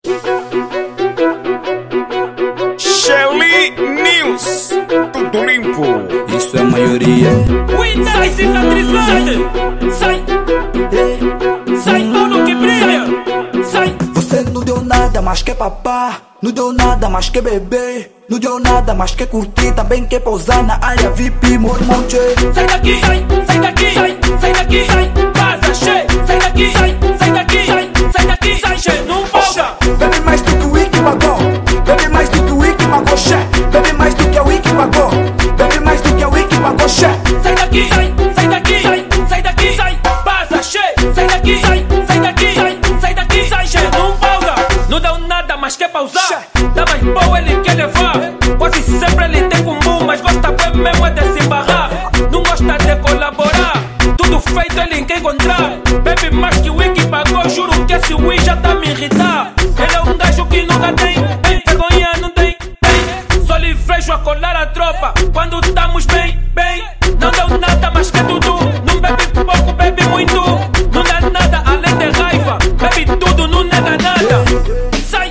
Shelly News, tudo limpo. Isso é a maioria. Windeck, cicatrizante. Sai, Paulo, kibrilha. Sai. Você não deu nada, mas quer papar. Não deu nada, mas quer beber. Não deu nada, mas quer curtir. Também quer pousar na área VIP, mormonte. Sai daqui, sai daqui, sai daqui, sai. Vaza, cheio. Sai daqui, sai daqui, sai daqui, sai, cheio. Não folga. Bebe mais do que o Wiki pagou. Bebe mais do que o Wiki pagou, che. Bebe mais do que o Wiki pagou. Bebe mais do que o Wiki pagou, che. Sai daqui, sai daqui, sai daqui, sai. Vaza, cheio. Sai daqui, sai daqui, sai daqui, sai, cheio. Não folga. Não deu nada, mas quer pausar. Dá mais boa, ele quer levar. Quase sempre ele tem comum, mas gosta bem mesmo é de se embarrar. Não gosta de colaborar. Tudo feito ele quer encontrar. Bebe mais que o Wiki pagou. Juro que esse Wiki já tá me irritar. Ele é um gajo que nunca tem. Vergonha não tem. Só lhe vejo a colar a tropa quando estamos bem. Não deu nada, mas quer tudo. Não bebe pouco, bebe muito. Não dá nada além de raiva. Bebe tudo, não nega nada. Sai.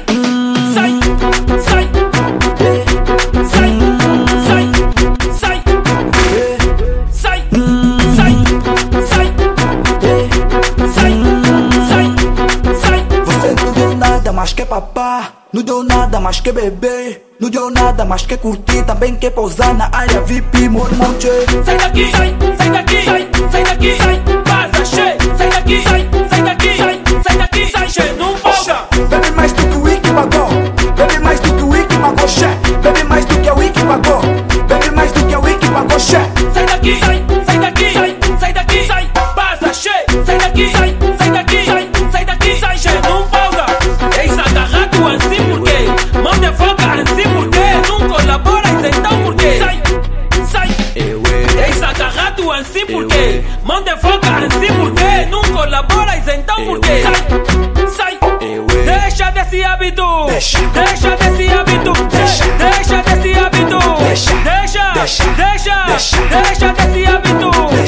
Mas quer papar, não deu nada, mas quer beber. Não deu nada, mas quer curtir. Também quer pousar na área VIP, mormonte. Sai daqui, sai daqui, sai daqui, sai. Vaza, cheio. Sai daqui, sai daqui, sai daqui, sai, cheio. Não folga. Bebe mais do que o Wiki pagou. Bebe mais do que o Wiki pagou, che. Bebe mais do que o Wiki pagou. Bebe mais do que o Wiki pagou, che. Sai daqui, sai daqui, sai daqui, sai. Vaza, cheio. Sai daqui, sai daqui, sai daqui, sai, cheio. Não folga. Eis agarrado assim por quê? Mão de folga assim por quê? Não colaboras então por quê? Sai. Eis agarrado assim por quê? Mão de folga assim por quê? Não colaboras então por quê? Sai. Deixa desse hábito. Deixa desse hábito. Deixa desse hábito. Deixa desse hábito. Deixa desse hábito.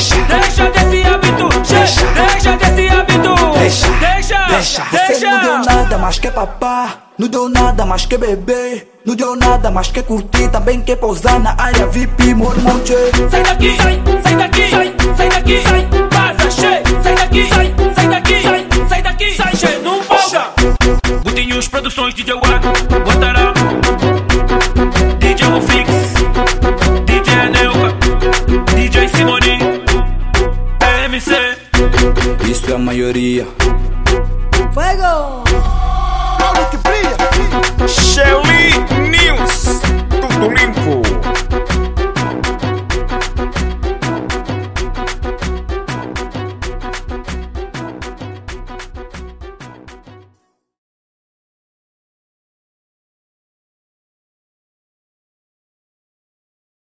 Deixa desse hábito. Você não deu nada, mas quer papar. Não deu nada, mas quer beber. Não deu nada, mas quer curtir. Também quer pousar na área VIP, mormonte. Sai daqui, sai daqui, sai daqui, sai. Vaza, cheio. Sai daqui, sai daqui, sai daqui, sai, cheio. Não folga. Butinhos Produções, DJ Guatará, DJ Oficial, DJ Neuca, DJ Simoninho, MC. Isso é a maioria. Fuego! Shelly News.